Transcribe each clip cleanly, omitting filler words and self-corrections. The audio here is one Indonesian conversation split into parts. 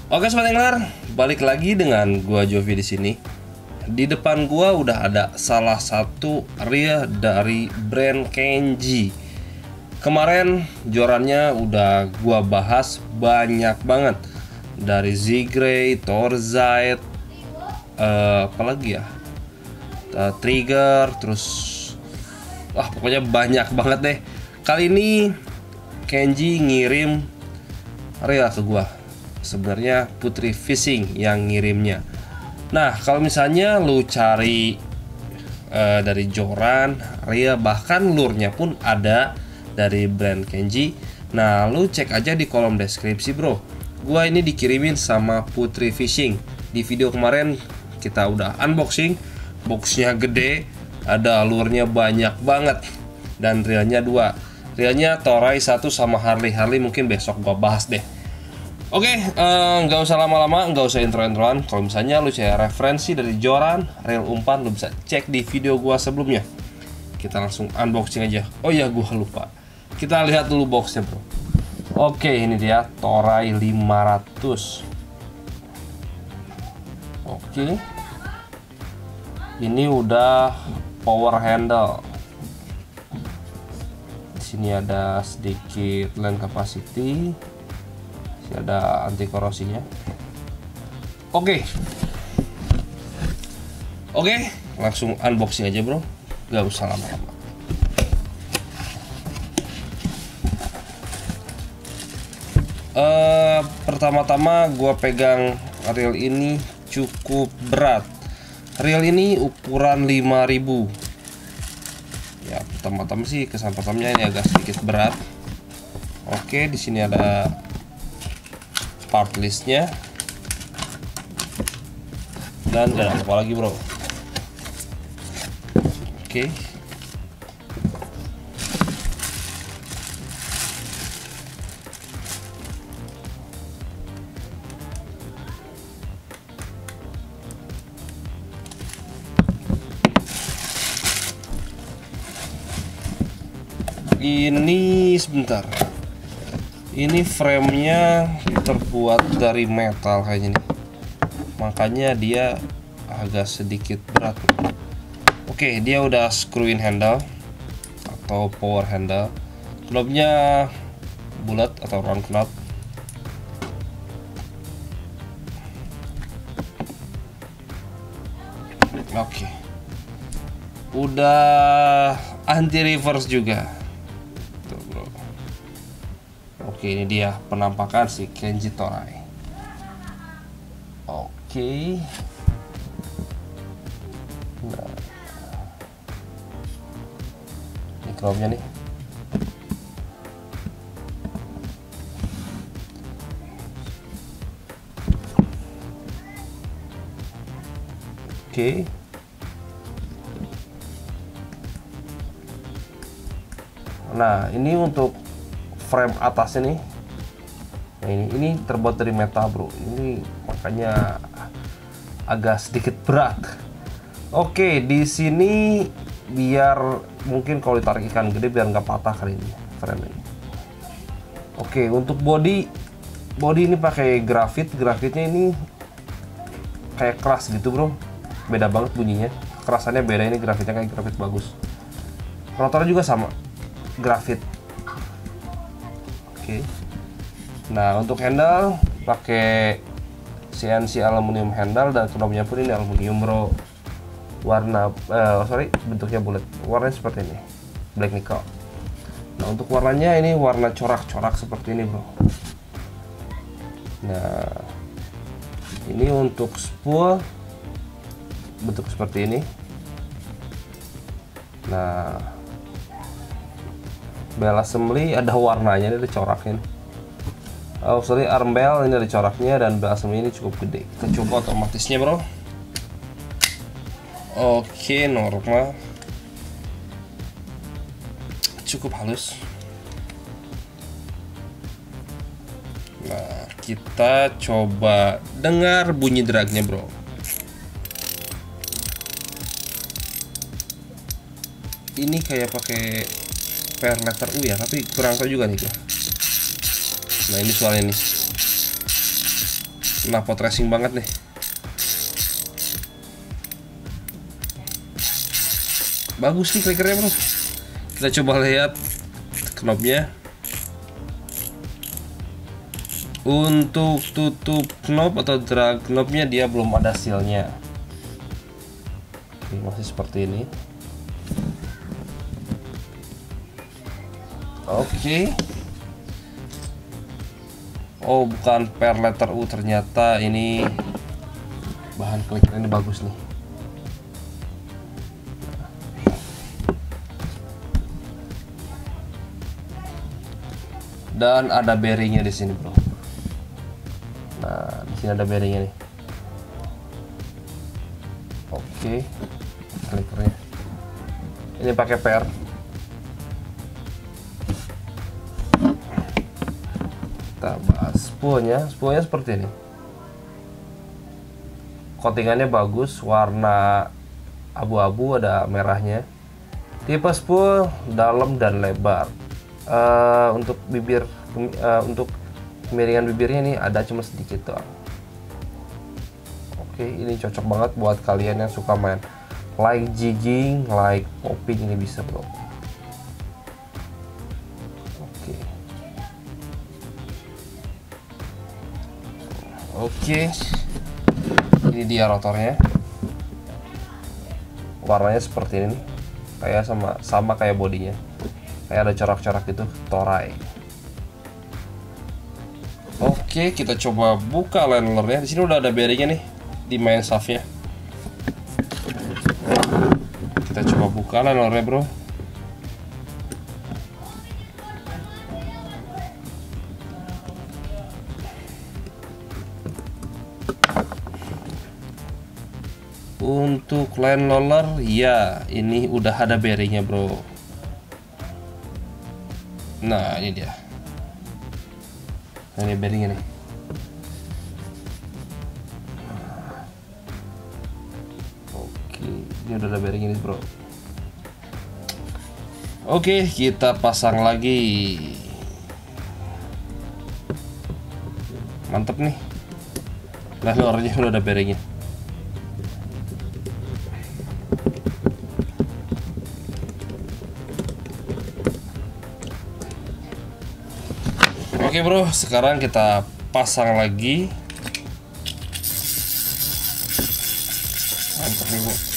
Oke sobat angler, balik lagi dengan gua Jovi di sini. Di depan gua udah ada salah satu reel dari brand Kenji. Kemarin jorannya udah gua bahas banyak banget, dari Z-Gray, Torzite, apalagi ya, Trigger, terus pokoknya banyak banget deh. Kali ini Kenji ngirim reel ke gua. Sebenarnya Putri Fishing yang ngirimnya. Nah, kalau misalnya lu cari dari joran, reel, bahkan lure-nya pun ada dari brand Kenji. Nah, lu cek aja di kolom deskripsi, bro. Gua ini dikirimin sama Putri Fishing. Di video kemarin kita udah unboxing. Boxnya gede, ada lure-nya banyak banget, dan reelnya 2. Reelnya Toray 1 sama Harley mungkin besok gua bahas deh. Oke, nggak usah lama-lama, nggak usah intro-introan. Kalau misalnya lu cari referensi dari joran, reel, umpan, lu bisa cek di video gua sebelumnya. Kita langsung unboxing aja. Oh iya, gua lupa. Kita lihat dulu boxnya, bro. Oke, ini dia Toray 500. Oke. Ini udah power handle. Di sini ada sedikit land capacity. Ada anti korosinya. Oke, langsung unboxing aja, bro. Gak usah lama-lama. Pertama-tama gue pegang reel ini cukup berat. Reel ini ukuran 5000. Ya, pertama-tama sih kesan-pesannya ini agak sedikit berat. Oke, di sini ada part listnya, dan gak ada apa lagi, bro. Oke. Ini sebentar. Ini framenya terbuat dari metal kayaknya nih, makanya dia agak sedikit berat. Oke, dia udah screw-in handle atau power handle. Knobnya bulat atau round knob. Oke, udah anti reverse juga. Tuh, bro. Oke, ini dia penampakan si Kenji Toray. Oke. Nah, ini knobnya nih. Oke. Nah, ini untuk frame atasnya nih. Nah, ini terbuat dari metal, bro. Ini makanya agak sedikit berat. Oke, di sini biar mungkin kalau ditarik ikan gede biar nggak patah kali ini frame ini. Oke, untuk body ini pakai grafit. Grafitnya ini kayak keras gitu, bro. Beda banget bunyinya. Kerasannya beda, ini grafitnya kayak grafit bagus. Rotornya juga sama, grafit. Oke. Nah, untuk handle pakai CNC aluminium handle, dan knobnya pun ini aluminium, bro. Warna bentuknya bulat. Warnanya seperti ini, black nickel. Nah, untuk warnanya ini warna corak-corak seperti ini, bro. Nah, ini untuk spool bentuk seperti ini. Nah, bell assembly ada warnanya, ini ada coraknya. Arm bell ini ada coraknya, dan bell assembly ini cukup gede. Kita coba otomatisnya, bro. Oke, normal, cukup halus. Nah, kita coba dengar bunyi dragnya, bro. Ini kayak pakai per letter U ya, tapi kurang tahu juga nih gua. Nah, ini suaranya nih. knalpot racing banget nih. Bagus nih clickernya bro. Kita coba lihat knobnya. Untuk tutup knob atau drag knobnya dia belum ada sealnya. Oke, masih seperti ini. Oke. Oh, bukan per letter U, ternyata ini bahan clicker ini bagus nih. Dan ada bearingnya di sini, bro. Nah, di sini ada bearingnya nih. Oke, clickernya. Ini pakai per. Kita bahas spoolnya. Spoolnya seperti ini. Coatingannya bagus, warna abu-abu, ada merahnya. Tipe spool dalam dan lebar. Untuk bibir, untuk kemiringan bibirnya nih ada cuma sedikit doang. Oke, ini cocok banget buat kalian yang suka main like jigging, like popping, ini bisa bro. Oke, ini dia rotornya. Warnanya seperti ini, kayak sama kayak bodinya. Kayak ada corak-corak gitu, toray. Oke, kita coba buka linernya. Di sini udah ada bearingnya nih di main shaftnya. Kita coba buka linernya, bro. Untuk line roller, ya ini udah ada bearingnya, bro. Nah, ini dia. Nah, ini bearingnya nih. Oke, ini udah ada bearingnya nih, bro. Oke, kita pasang lagi. Mantep nih. Line rollernya udah ada bearingnya. Oke bro, sekarang kita pasang lagi. Mantap nih bro.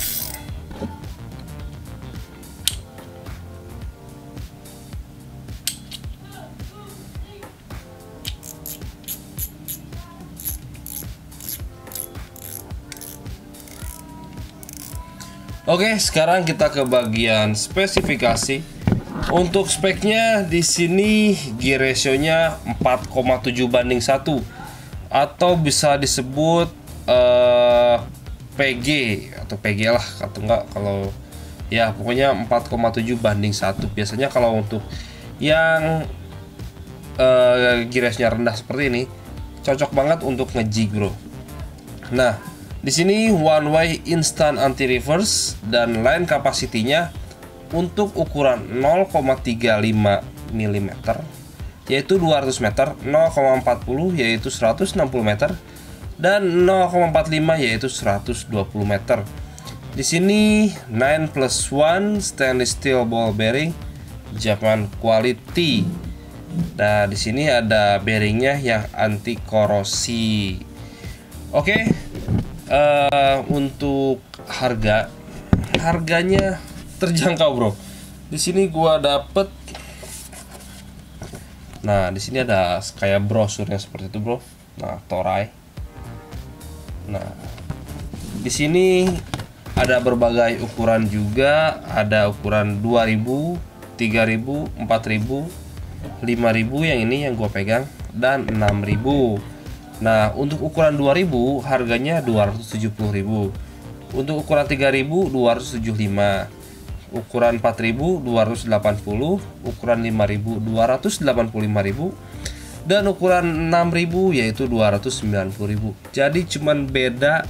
Oke, sekarang kita ke bagian spesifikasi. Untuk speknya di sini gear ratio-nya 4,7:1 atau bisa disebut PG atau PG lah, atau enggak kalau ya pokoknya 4,7:1. Biasanya kalau untuk yang gear ratio-nya rendah seperti ini cocok banget untuk nge-jig, bro. Nah, di sini one way instant anti reverse dan line capacity-nya untuk ukuran 0,35 mm yaitu 200 meter, 0,40 yaitu 160 meter, dan 0,45 yaitu 120 meter. Di sini 9+1 stainless steel ball bearing Japan quality. Nah, di sini ada bearingnya yang anti korosi. Oke, untuk harganya terjangkau, bro. Di sini gua dapet. Nah, di sini ada kayak brosurnya seperti itu, bro. Nah, toray. Nah, di sini ada berbagai ukuran juga. Ada ukuran 2000, 3000, 4000, 5000 yang ini yang gua pegang, dan 6000. Nah, untuk ukuran 2000 harganya 270.000. Untuk ukuran 3000 275. Ukuran 4000 280, ukuran 5000 285.000, dan ukuran 6000 yaitu 290.000. Jadi cuman beda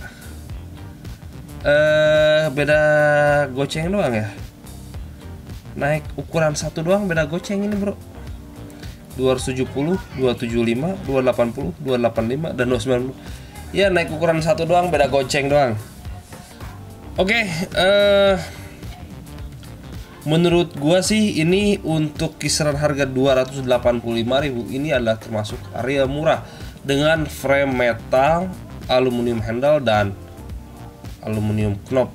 goceng doang ya. Naik ukuran satu doang, beda goceng ini, bro. 270, 275, 280, 285 dan 290. Ya naik ukuran satu doang, beda goceng doang. Oke, menurut gua sih ini untuk kisaran harga 285.000 ini adalah termasuk area murah dengan frame metal, aluminium handle dan aluminium knob.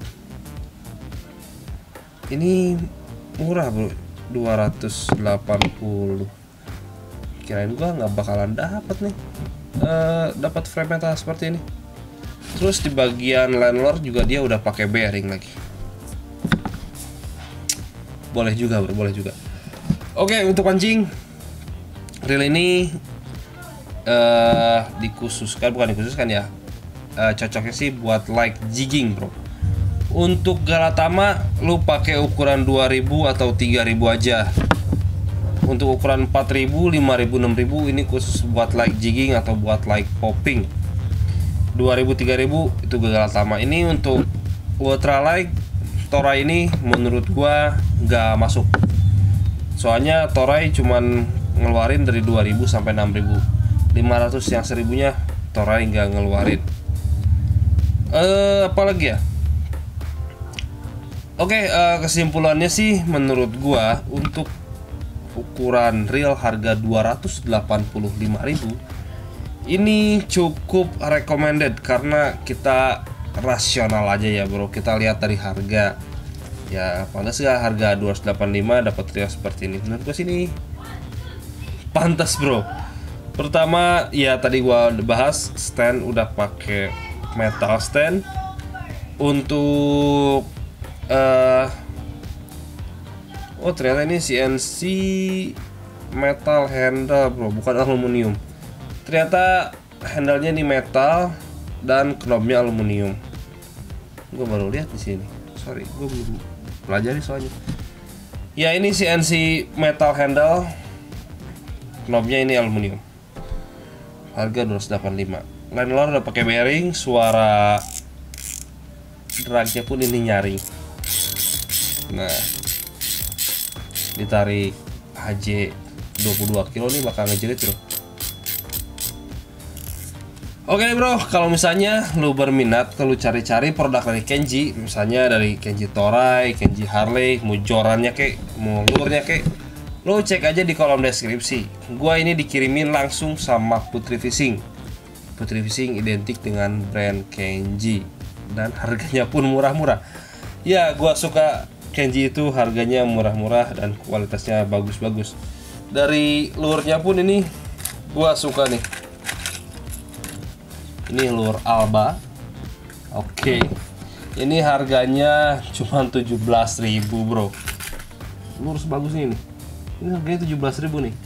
Ini murah bro, 280. Kirain gua nggak bakalan dapat nih, dapat frame metal seperti ini. Terus di bagian landlord juga dia udah pakai bearing lagi. Boleh juga bro, boleh juga. Oke, untuk pancing reel ini bukan dikhususkan ya, cocoknya sih buat like jigging bro. Untuk Galatama lu pakai ukuran 2000 atau 3000 aja. Untuk ukuran 4000, 5000, 6000 ini khusus buat like jigging atau buat like popping. 2000, 3000 itu Galatama. Ini untuk ultralight Toray ini menurut gua nggak masuk. Soalnya Toray cuman ngeluarin dari 2000 sampai 6000. 500 yang 1000-nya Toray nggak ngeluarin. Apalagi ya? Oke, kesimpulannya sih menurut gua untuk ukuran reel harga 285.000 ini cukup recommended karena kita rasional aja ya bro. Kita lihat dari harga. Ya, pantas gak harga 285 dapat reel seperti ini? Menurut gua sini pantas bro. Pertama ya tadi gua bahas stand udah pakai metal stand. Untuk oh ternyata ini CNC metal handle bro, bukan aluminium. Ternyata handle-nya ini metal dan knobnya aluminium. Gue baru lihat di sini. Sorry, gue belum pelajari soalnya. Ya ini CNC metal handle, knobnya ini aluminium. Harga 285. Landlord udah pakai bearing, suara dragnya pun ini nyaring. Nah, ditarik HJ 22 kilo nih bakal ngejerit bro. Oke bro, kalau misalnya lu berminat, kalau cari-cari produk dari Kenji, misalnya dari Kenji Toray, Kenji Harley, mau jorannya kek, mau lurnya kek, lu cek aja di kolom deskripsi. Gua ini dikirimin langsung sama Putri Fishing. Putri Fishing identik dengan brand Kenji dan harganya pun murah-murah. Ya, gua suka Kenji itu harganya murah-murah dan kualitasnya bagus-bagus. Dari lurnya pun ini gua suka nih. Ini lur Alba. Oke. Ini harganya cuma 17.000 bro. Lur sebagus ini. Ini harganya 17.000 nih.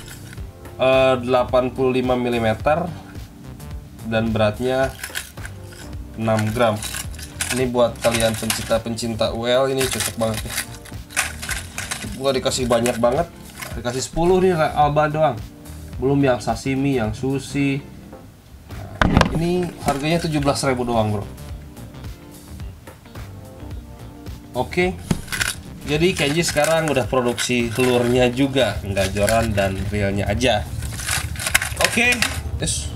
85 mm dan beratnya 6 gram. Ini buat kalian pencinta UL ini cocok banget ya. Gua dikasih banyak banget, dikasih 10 nih Alba doang. Belum yang sashimi, yang sushi. Nah, ini harganya 17.000 doang bro. Oke. Jadi Kenji sekarang udah produksi lurnya juga, nggak joran dan reelnya aja. Oke, terus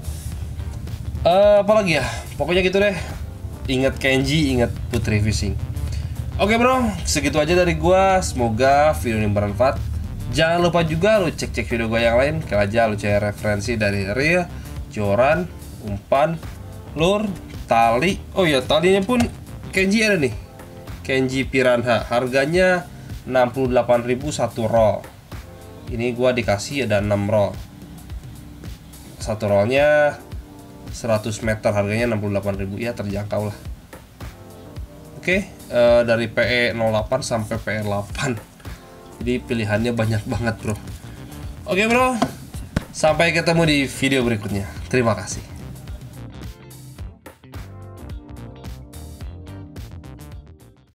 apa lagi ya? Pokoknya gitu deh. Ingat Kenji, ingat Putri Fishing. Oke bro, segitu aja dari gua. Semoga video ini bermanfaat. Jangan lupa juga lu cek-cek video gua yang lain. Kayak aja lu cari referensi dari reel, joran, umpan, lur, tali. Oh ya, talinya pun Kenji ada nih. Kenji Piranha. Harganya 68.000 satu roll. Ini gua dikasih ada 6 roll. Satu rollnya 100 meter, harganya 68.000, ya terjangkau lah. Oke, dari PE 08 sampai PE 8. Jadi pilihannya banyak banget bro. Oke bro, sampai ketemu di video berikutnya. Terima kasih.